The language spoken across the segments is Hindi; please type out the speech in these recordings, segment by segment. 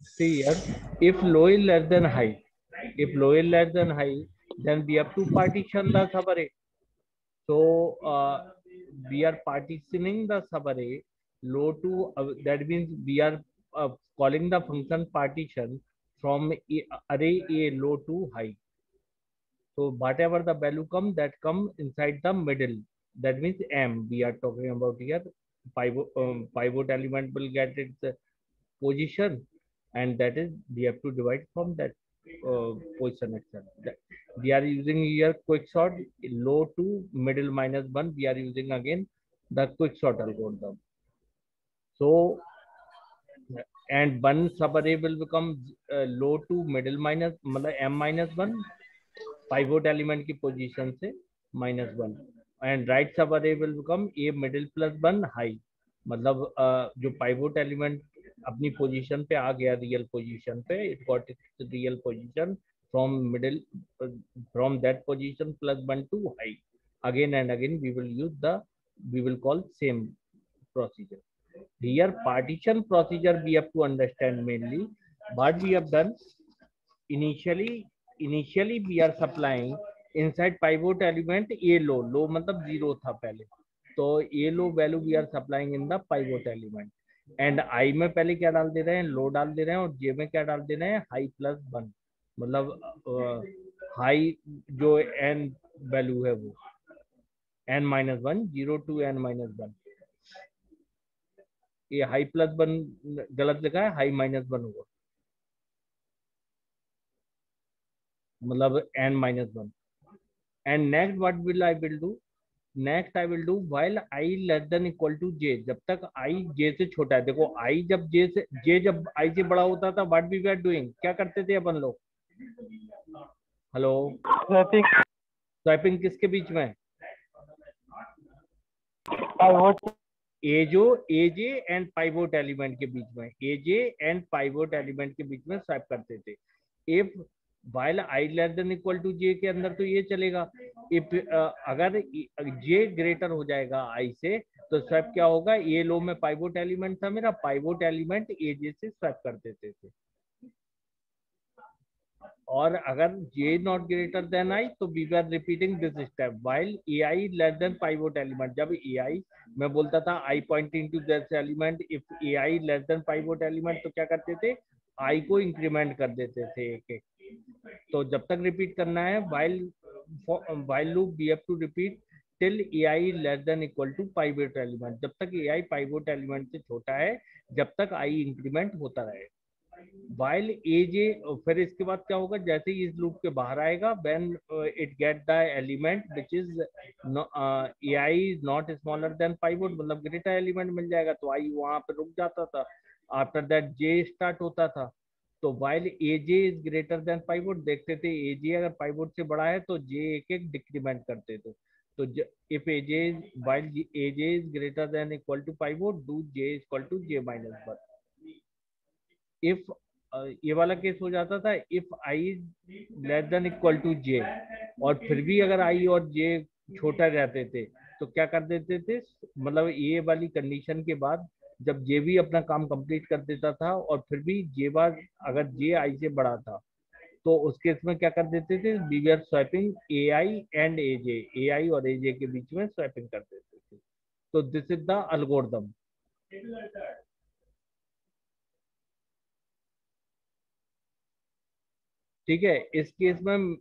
See here, if low is less than high, if low is less than high, then we have to partition the subarray. So we are partitioning the subarray low to that means we are calling the function partition from array A low to high. So whatever the value come, that come inside the middle. That means M we are talking about here. Pivot element will get its position, and that is we have to divide from that position itself. We are using here quick sort low to middle minus one. We are using again the quick sort algorithm. So and one subarray will become low to middle minus मतलब m minus one pivot element की position से minus one, and right subarray will become a middle plus one high. मतलब जो pivot element अपनी position पे आ गया real position पे, it got its real position from middle from that position plus one to high. Again and again we will call same procedure. Here partition procedure we have to understand mainly what we have done. Initially we are supplying inside pivot element a low मतलब जीरो था पहले, तो a low value we are supplying in the pivot element, and i में पहले क्या डाल दे रहे हैं, लो डाल दे रहे हैं, और j में क्या डाल दे रहे हैं, हाई प्लस वन, मतलब हाई जो n वैल्यू है वो n minus one, zero to n minus one. ये हाई प्लस वन गलत लिखा है, हाई माइनस वन होगा, मतलब n minus one. And next what will I will do, next I will do while i less than equal to j, जब तक i j से छोटा है. देखो i जब j जब i से बड़ा होता था, व्हाट वी आर डूइंग, क्या करते थे अपन लोग, हेलो, स्वैपिंग किसके बीच में, AJ एंड पाइवोट एलिमेंट के बीच में, AJ एंड पाइवोट एलिमेंट के बीच में स्वैप करते थे. If while i less than equal to j के अंदर तो ये चलेगा. इफ अगर j ग्रेटर हो जाएगा i से, तो स्वैप क्या होगा, ये लो में पाइवोट एलिमेंट था मेरा, पाइवोट एलिमेंट AJ से स्वैप कर देते थे. और अगर j not greater than i, तो we are repeating this step while ai less than pivot element. जब ai मैं बोलता था i pointing to this element, if ai less than pivot element, तो क्या करते थे, i को इंक्रीमेंट कर देते थे एक एक. तो जब तक रिपीट करना है while loop we have to repeat till ai less than equal to pivot element. जब तक ai पाइवोट एलिमेंट से छोटा है, जब तक i इंक्रीमेंट होता रहे. while aj, फिर इसके बाद क्या होगा, जैसे ही इस लूप के बाहर आएगा, when it get the element which is ai is not smaller than pivot, मतलब ग्रेटर एलिमेंट मिल जाएगा, तो i वहां पे रुक जाता था. आफ्टर दैट j स्टार्ट होता था. तो while aj is greater than pivot, देखते थे aj अगर पाइवोट से बड़ा है तो j एक एक डिक्रीमेंट करते थे. तो if aj while aj is greater than equal to pivot, do j is equal to j minus 1. If ये वाला केस हो जाता था, if i less than equal to j, और फिर भी अगर i और j छोटा रहते थे, तो क्या कर देते थे, मतलब ये वाली कंडीशन के बाद जब j भी अपना काम कंप्लीट कर देता था, और फिर भी j बार अगर j i से बड़ा था, तो उस केस में क्या कर देते थे, we were swapping ai and aj, ai और aj के बीच में स्वैपिंग कर देते थे. तो दिस इज द एल्गोरिथम. ठीक है. इस केस में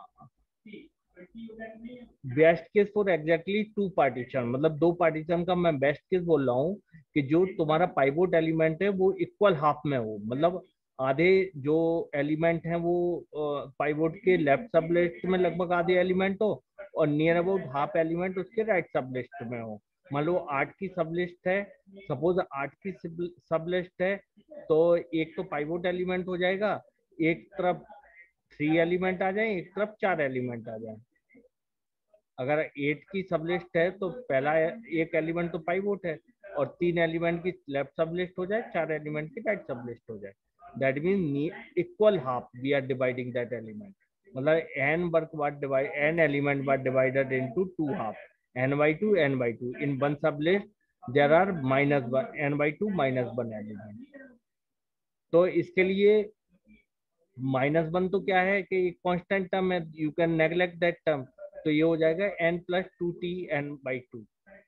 best case for exactly two partition, मतलब दो पार्टीशन का मैं बेस्ट केस बोल रहा हूँ, कि जो तुम्हारा पाइवोट एलिमेंट है वो इक्वल हाफ में हो, मतलब आधे जो एलिमेंट हैं वो पाइवोट के लेफ्ट सब लिस्ट में लगभग आधे एलिमेंट हो, और नियर अबाउट हाफ एलिमेंट उसके राइट सब लिस्ट में हो. मान लो 8 की सब लिस्ट है, सपोज 8 की सब लिस्ट है, तो एक तो पाइवोट एलिमेंट हो जाएगा, एक तरफ 3 एलिमेंट आ जाए, एक तरफ 4 एलिमेंट आ जाए. अगर 8 की सब लिस्ट है, तो पहला एक एलिमेंट तो पाइवोट है, और 3 एलिमेंट की लेफ्ट सब लिस्ट हो जाए, 4 एलिमेंट की राइट सब लिस्ट हो जाए. That mean equal half we are dividing that element, मतलब n work what divide n element what divided into two half, n/2 in one sublist there are -1 n/2 -1 element. तो इसके लिए -1 तो क्या है कि एक कांस्टेंट टर्म है, you can neglect that term, तो ये हो जाएगा n+2t n/2।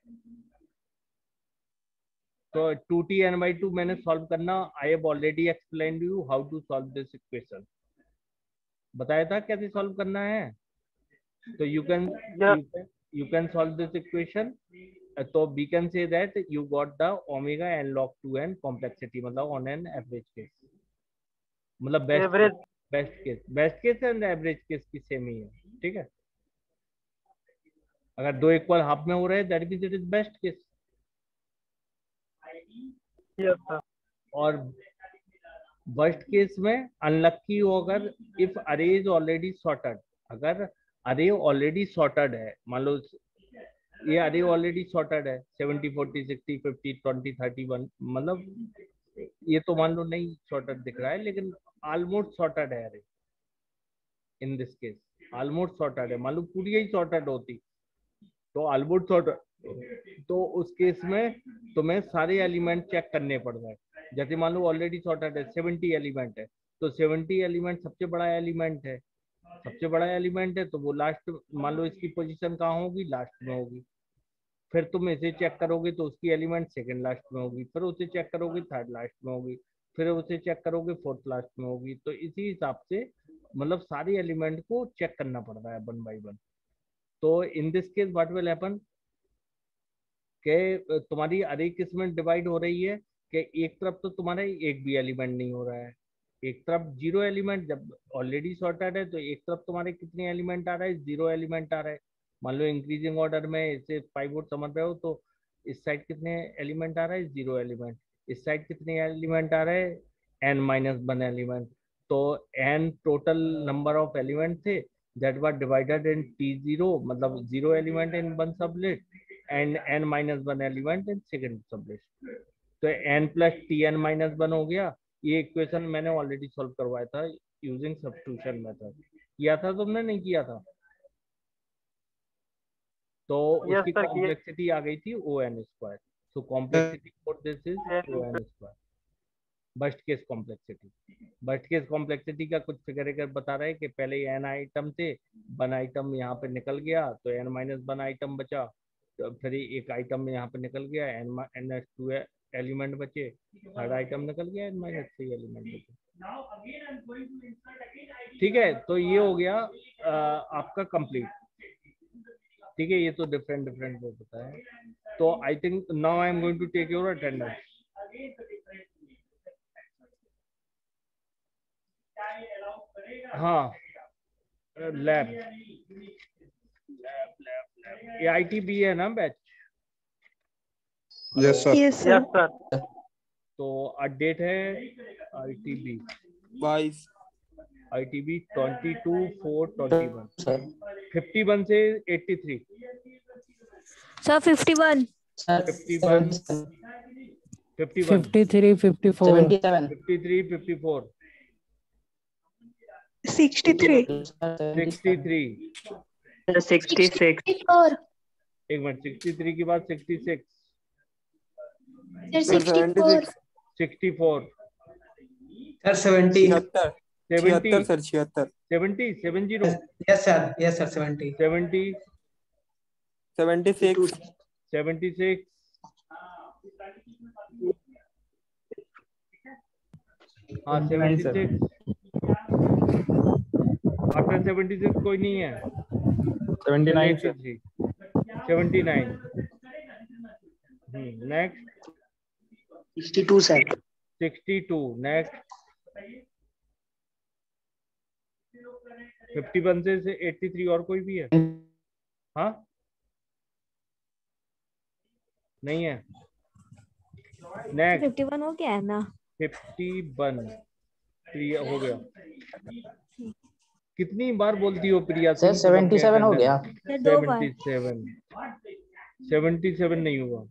तो 2t n/2 मैंने सॉल्व करना, I have already explained you how to solve this equation, बताया था कैसे सॉल्व करना है। तो you can solve this equation, तो we can say that you got the omega n log 2n complexity, मतलब on an average case, मतलब average. Best case and average case की सेम ही है, ठीक है। अगर दो इक्वल हाफ में हो रहे हैं that means it is best case. Yes sir. और वर्स्ट केस में अनलक्की हो अगर इफ अरे इज ऑलरेडी सॉर्टेड, अगर अरे ऑलरेडी सॉर्टेड है, मान लो ये अरे ऑलरेडी सॉर्टेड है 70 40 60 50 20 31, मतलब ये तो मान लो नहीं सॉर्टेड दिख रहा है लेकिन ऑलमोस्ट सॉर्टेड है array, in this case almost sorted है, मान लो पूरी ही सॉर्टेड होती तो ऑलमोस्ट सॉर्टेड, तो उस केस में तुम्हें सारे एलिमेंट चेक करने पड़ रहे हैं। जैसे मान लो ऑलरेडी सॉर्टेड है 70 एलिमेंट है, तो 70 एलिमेंट सबसे बड़ा एलिमेंट है, सबसे बड़ा एलिमेंट है तो वो लास्ट, मान लो इसकी पोजीशन कहाँ होगी, लास्ट में होगी। फिर तुम इसे चेक करोगे तो उसकी एलिमेंट सेकंड लास्ट में होगी, फिर उसे चेक करोगे थर्ड लास्ट में होगी, फिर उसे चेक करोगे फोर्थ लास्ट में होगी। तो इसी हिसाब से मतलब सारे एलिमेंट को चेक करना पड़ रहा है वन बाई वन। तो in this case what will happen कि तुम्हारी अरे किस में डिवाइड हो रही है कि एक तरफ तो तुम्हारा एक भी एलिमेंट नहीं हो रहा है, एक तरफ जीरो एलिमेंट, जब ऑलरेडी सॉर्टेड है तो एक तरफ तुम्हारे कितने एलिमेंट आ रहा है, जीरो एलिमेंट आ रहा है। मान लो इंक्रीजिंग ऑर्डर में इसे पाइवोट समझ रहे हो तो इस साइड कितने एलिमेंट आ रहा है, जीरो एलिमेंट, इस साइड कितने एलिमेंट आ रहे हैं, n-1 एलिमेंट। तो n total number of element थे that were divided in T0, मतलब zero element in one sublet and n-1 element in second sublet. तो n+tn-1 हो गया। ये इक्वेशन मैंने ऑलरेडी सॉल्व करवाया था यूजिंग सब्स्टिट्यूशन मेथड, किया था तुमने, नहीं किया था? तो यस उसकी सर किए। कॉम्प्लेक्सिटी आ गई थी O(n²), so complexity for this is O(n²), worst case complexity. Worst case complexity का कुछ फिगर अगर बता रहे हैं कि पहले n आइटम थे, 1 आइटम यहाँ पे निकल गया तो n-1 आइटम बचा, तो फिर एक आइटम यहाँ पे निकल गया n-2 एलिमेंट बचे, थर्ड आइटम निकल गया n-3 एलिमेंट बचे। ठीक है, तो ये हो गया आपका कंप्लीट। ठीक है, ये तो डिफरेंट डिफरेंट वो होता है। तो I think now I am going to take your attendance. हाँ, लैब AITB है ना batch? Yes sir. Yes sir. तो डेट है ITB 22/4/21, 51 से 83, सर 51, 51, 51, 53, 54, 53, 54, 63, 63, 66। एक मिनट, 63 के बाद 66, 64, 64, सर 70, 70, सर 76, 70, 70, यस सर 70, 70, 76, 76, हाँ 76, आफ्टर 76 कोई नहीं है, 79 सर, 79, नेक्स्ट 62 सर, 62, नेक्स्ट 51 से 83 और कोई भी है? हाँ, नहीं है, नेक्स्ट 51 हो गया है ना? 51 प्रिया हो गया। कितनी बार बोलती हो प्रिया? सर 77 हो गया। सर 2 बार। 77 नहीं हुआ।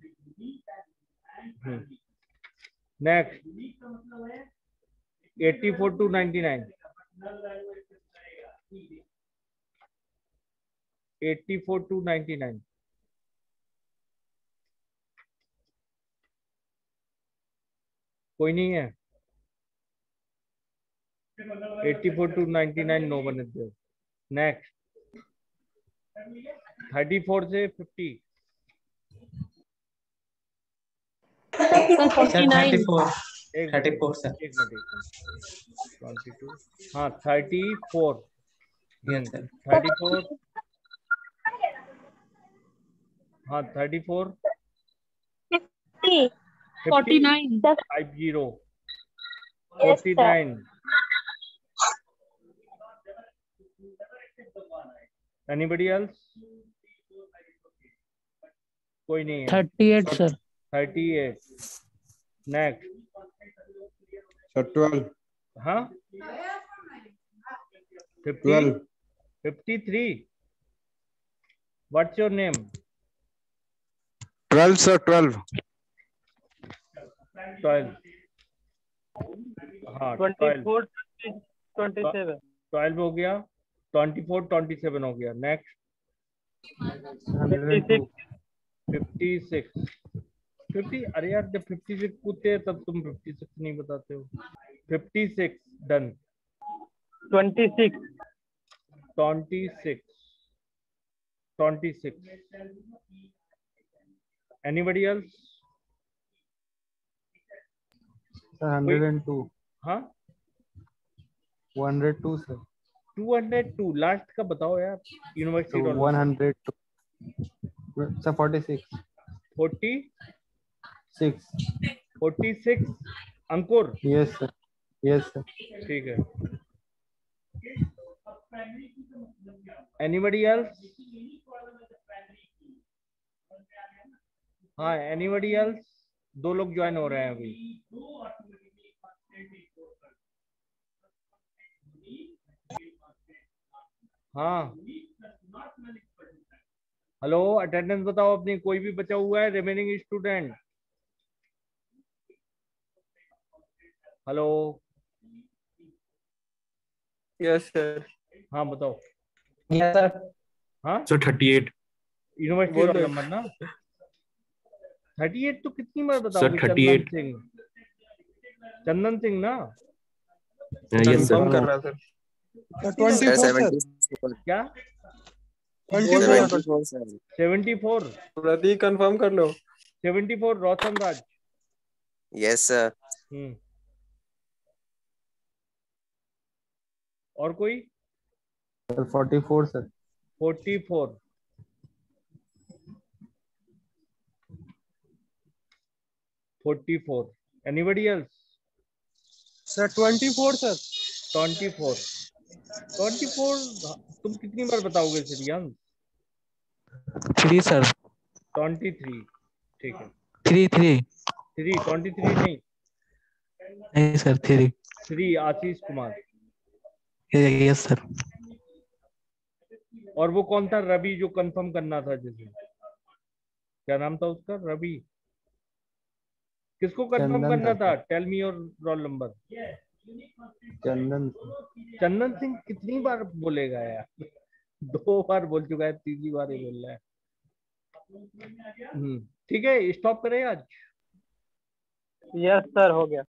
नेक्स्ट 84 to 99, 84 to 99, कोई नहीं है? 84 to 99, no one is there. Next. 34 से 50. Sir, 49. 34. एक 34 sir. एक मिनट 22. हाँ 34. Yes sir. 34. हाँ 34. 49. 50. 49. Anybody else? कोई नहीं है. 38 sir. 38. Next. Sir, 12. हाँ 50. 12. 53. What's your name? 12, sir, 12. 12. हाँ 12. 27. 12 हो गया. 24, 27 हो गया. Next. 56. 56. 50. अरे यार जब 56 पूछते हैं तब तुम 56 नहीं बताते हो. 56. Done. 26. 26. 26. Anybody else? Sir, 102. हाँ 102, sir. 202. लास्ट का बताओ यार. So, university roll number. 102. Sir, 46. 46. 6. अंकुर. Yes, sir. Yes, sir. ठीक है. Anybody else? हाँ anybody else? 2 लोग ज्वाइन हो रहे हैं अभी. हाँ हेलो अटेंडेंस बताओ अपनी. कोई भी बचा हुआ है remaining student? Hello. Yes sir. हाँ बताओ. Yes sir. हाँ Sir, 38. यूनिवर्सिटी बोल रोल दो. नंबर ना. 38 तो कितनी बार Sir, बताओगे? 38. चंदन सिंह ना. Yes, sir. Confirm कर रहा सर. 24 sir. क्या? 74 sir. 74. प्रतीक कंफर्म कर लो. 74 रोशन राज. Yes sir. और कोई? Sir, 44, sir. 44. 44. Anybody else? Sir 24 sir. 24. 24 तुम कितनी बार बताओगे श्रीयांश? 3 sir. 23. ठीक है. 3 23 नहीं. नहीं sir 3. 3 Ashish Kumar. Yes sir. और वो कौन था? रवि जो कंफर्म करना था जिसे. क्या नाम था उसका? रवि. किसको कंफर्म चंदन करना था. था? Tell me your roll number. Chandan. Chandan Singh कितनी बार बोलेगा यार? 2 बार बोल चुका है. 3री बार ही बोल रहा है. ठीक है स्टॉप करें आज. Yes sir हो गया.